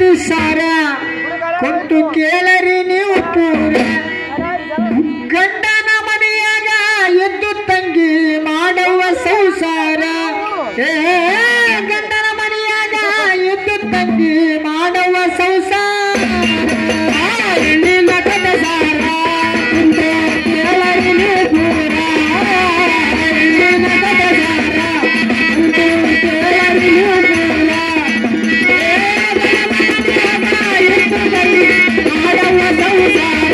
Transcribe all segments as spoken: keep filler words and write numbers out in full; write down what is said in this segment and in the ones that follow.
ಐತಿ ಸಾರ ಕುಂತು ಕೇಳರಿ ನೀವು ಪೂರ ಗಂಡನ ಮನೆಯಾಗ ಎದ್ದು ತಂಗಿ ಮಾಡುವ ಸಂಸಾರ ಏ ಗಂಡನ ಮನೆಯಾಗ ಎದ್ದು ತಂಗಿ ಮಾಡುವ ಸಂಸಾರ ಎಳ್ಳಿ ನಟದ ಸಾರ ಕುಂತು ಕೇಳರಿ ನೀವು ಪೂರ ಎಳ್ಳಿ ನಟದ ಸಾರ ಕುಂತು ಕೇಳರಿ ನೀವು ಪೂರ ಮಾಡುವ ಸಂಸಾರ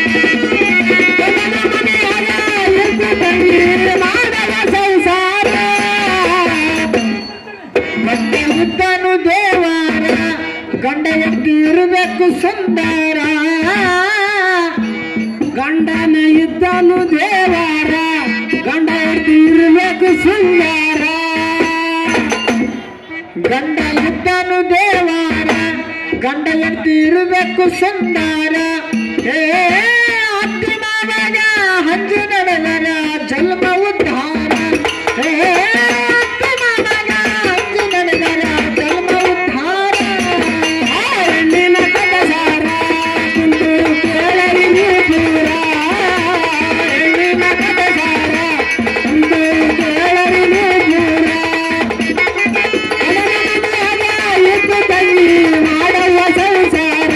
ಗಂಡ ಇದ್ದನು ದೇವರ ಗಂಡ ಎದ್ದು ಇರಬೇಕು ಸುಂದರ ಗಂಡನ ಇದ್ದನು ದೇವರ ಗಂಡ ಎದ್ದು ಇರಬೇಕು ಸುಂದರ ಗಂಡ ಇದ್ದನು ದೇವರ ಗಂಡ ಎದ್ದು ಇರಬೇಕು ಸುಂದರ ಏ ಅತ್ತಿ ಮಾವನ ಹಂಜು ನಡೆದರ ಜನ್ಮ ಉದ್ಧಾರ ಏ ಅತ್ತಿ ಮಾವನ ಹಂಜು ನಡೆದರ ಜನ್ಮ ಉದ್ಧಾರ ಹೆಣ್ಣಿನ ಕದಸಾರ ಕುಂತು ಕೇಳರಿ ನೀವು ಪೂರ ಹೆಣ್ಣಿನ ಕದಸಾರ ಕುಂತು ಕೇಳರಿ ನೀವು ಪೂರ ಎದ್ದು ತಂಗಿ ಮಾಡುವ ಸಂಸಾರ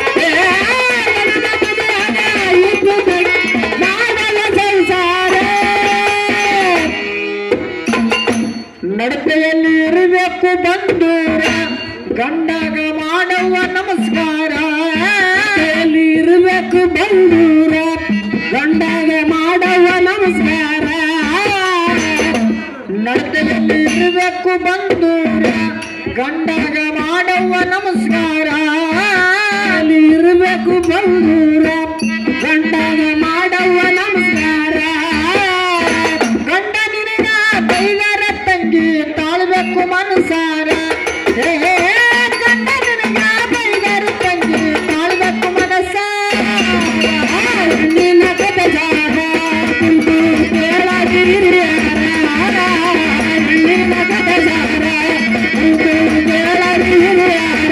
ನಡತೆಯಲ್ಲಿ ಇರಬೇಕು ಬಂದೂರ ಗಂಡಾಗ ಮಾಡುವ ನಮಸ್ಕಾರ ಎಲ್ಲಿ ಇರಬೇಕು ಬಂದೂರ ಗಂಡಾಗ ಮಾಡುವ ನಮಸ್ಕಾರ ನಡತೆಯಲ್ಲಿ ಇರಬೇಕು ಬಂದೂರ ಗಂಡಾಗ ಮಾಡುವ ನಮಸ್ಕಾರ ಅಲ್ಲಿ ಇರಬೇಕು ಬಂದೂರ ಗಂಡಾಗ ಮಾಡುವ ನಮಸ್ಕಾರ ಗಂಡ ನಿನಗ ಬೈಗಾರ ತಂಗಿ ತಾಳ್ಬೇಕು ಮನಸಾರ ಏ ಗಂಡ ನಿನಗ ಬೈಗಾರ ತಂಗಿ ತಾಳ್ಬೇಕು ಮನಸಾರ ನಿನ್ನ ಕದ ಜಾಗ ಕುಂತು ಕೇಳದಿರ್ಯಾರ ನಿನ್ನ ಕದ ಜಾಗ ಕುಂತು ಕೇಳದಿರ್ಯಾರ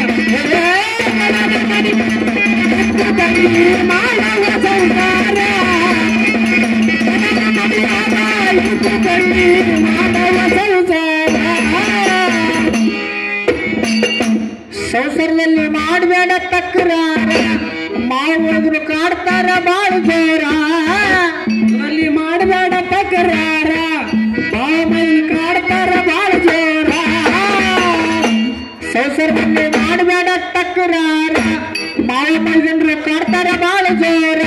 ತಂಗಿ ಮಾಡುವ ಸಂಸಾರ ತಂಗಿ ಮಾಡುವ ಸಂಸಾರ ಸಂಸಾರದಲ್ಲಿ ಮಾಡಬೇಡ ತಕರಾರ ಮಾಡುವುದು ಕಾಡ್ತಾರ ಬಾಳ ಜೋರ ಅಲ್ಲಿ ಮಾಡಬೇಡ ತಕರಾರ ಬಾಮೈಲಿ ಕಾಡ್ತಾರ ಬಾಳ ಜೋರ ಸಂಸಾರದಲ್ಲಿ ಮಾಡಬೇಡ ತಕರಾರ ಬಾಳ ಜನರು ಕಾಡ್ತಾರ ಬಾಳ ಜೋರ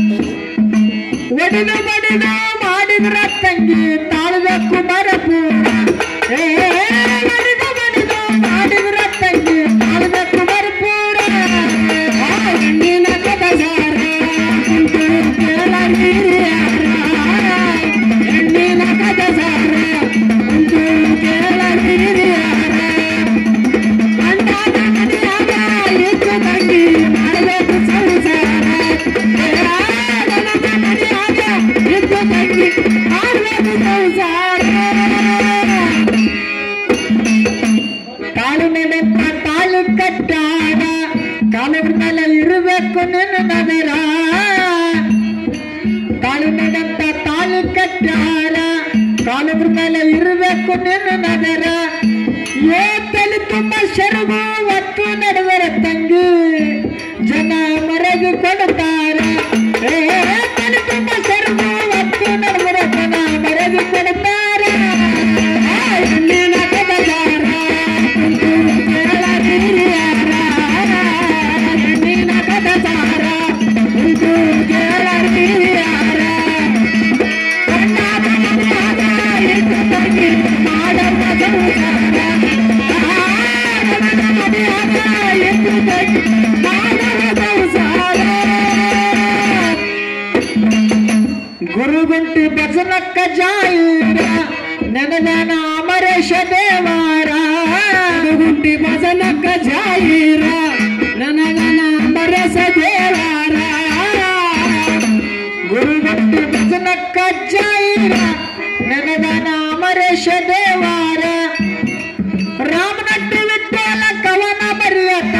ಒಡೆದು ಬಡಿದು ಮಾಡಿದ್ರ ತಂಗಿ ತಾಳ್ಬೇಕು ಬರಪೂರ ಏ ಒಡೆದು ಬಡಿದು ಮಾಡಿದ್ರ ತಂಗಿ ತಾಳ್ಬೇಕು ಬರಪೂರ ಹೆಣ್ಣಿನ ಕದಸಾರ ಕುಂತು ಕೇಳರಿರ್ಯಾರ ಹೆಣ್ಣಿನ ಕದಸಾರ ಕುಂತು ಕೇಳರಿರ್ಯಾರ ಗಂಡನ ಮನೆಯಾಗ ಎದ್ದು ತಂಗಿ ಮಾಡಬೇಕು ಸಂಸಾರ ಎದ್ದು ತಂಗಿ ಮಾಡಬೇಕು ಸಂಸಾರ ತಾಳು ನಡೆಂತ ತಾಳು ಕಟ್ಟಾಡ ಕಾಲದ ಮೇಲೆ ಇರಬೇಕು ನಿನ್ನ ನಗರ ತಾಳು ನಡೆಂತ ತಾಳು ಕಟ್ಟಾಡ ಕಾಲದ ಮೇಲೆ ಇರಬೇಕು ನಿನ್ನ ನಗರ ಏ ತಲೆ ತುಂಬ ಶರಗು ಒತ್ತು ನಡೆದರ ತಂಗಿ ಜನ ಮರಗಿ ಕೊಡುತ್ತಾರ ಏ ತಲೆ ತುಂಬ ಶರಗು ಒತ್ತು ನಡೆದರ ಜನ ಮರಗಿ ಕೊಡುತ್ತಾರ ಹೆಣ್ಣಿನ ಕದಸಾರ ಕುಂತು ಕೇಳರಿರ್ಯಾರ ಹೆಣ್ಣಿನ ಕದಸಾರ ಕುಂತು ಕೇಳರಿರ್ಯಾರ ಗಂಡನ ಮನೆಯಾಗ ಎದ್ದು ತಂಗಿ ಮಾಡುವ ಸಂಸಾರ ಗಂಡನ ಮನೆಯಾಗ ಎದ್ದು ತಂಗಿ ಮಾಡುವ ಸಂಸಾರ ಗುರುಗುಂಟಿ ಭಜನಕ್ಕ ಜಾಯಿರ ನನಗನ ಅಮರೇಶ ದೇವಾರ ಗುರುಗುಂಟಿ ಭಜನಕ್ಕ ಜಾಯಿರ ನನಗನ ಅಮರೇಶ ದೇವಾರ ಗುರುಗುಂಟಿ ಭಜನಕ್ಕ ಜಾಯಿರ ನನಗನ ಅಮರೇಶ ದೇವಾರ ರಾಮನಟ್ಟಿ ವಿಠಲ ಕವನ ಬರೆಯ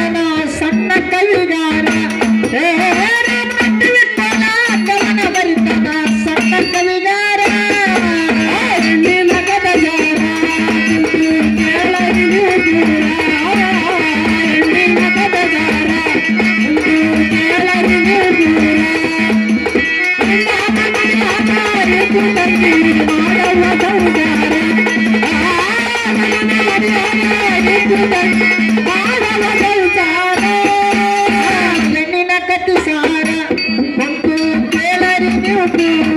ದೂರ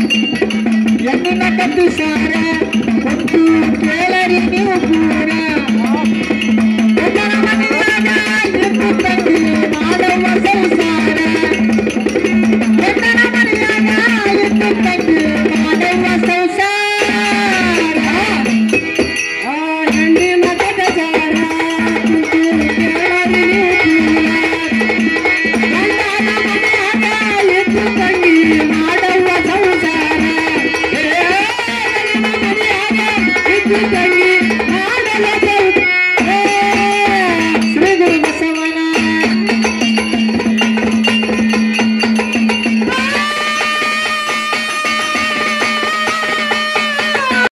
ಎನ್ನಿನ ಕತ್ತು ಸಾರ ಕೊಟ್ಟು ಕೇಳರಿ ನೀವು ಪೂರ